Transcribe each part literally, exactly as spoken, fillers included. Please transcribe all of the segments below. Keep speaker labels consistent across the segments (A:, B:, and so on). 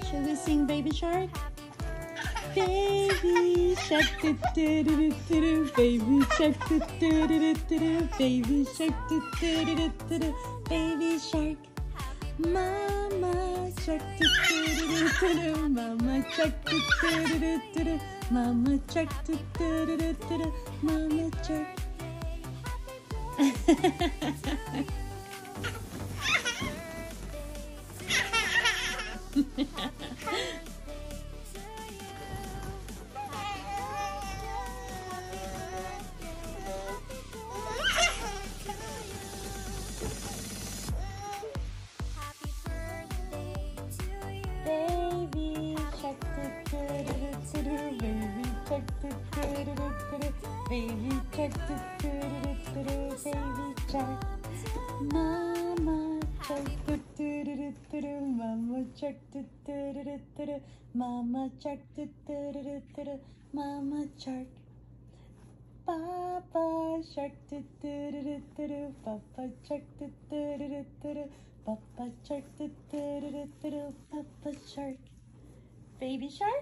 A: Should we sing Baby Shark? Baby shark, do do do do do. Baby shark, do do do do do. Baby shark, do do do do do. Baby shark, Mama shark, do do do do do. Mama shark, do do do do do. Mama shark, do do do do do. Mama shark. Baby shark, do do do do do. Baby shark, do do do do do. Baby shark, do do do do do. Baby shark, Mama shark, do do do do do. Mama shark, do do do do do. Mama shark, do do do do do. Mama shark. Papa shark, do do do do do. Papa shark, do do do do do. Papa shark, do do do do do. Papa shark. Baby shark.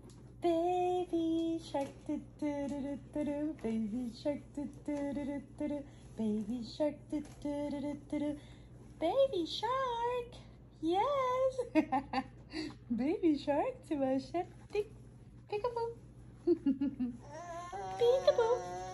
A: Baby shark, do do do do do. Baby shark, do do do do do. Baby shark, do do do do do. Baby shark. Yes. Baby shark to a chef. Peekaboo. Peekaboo.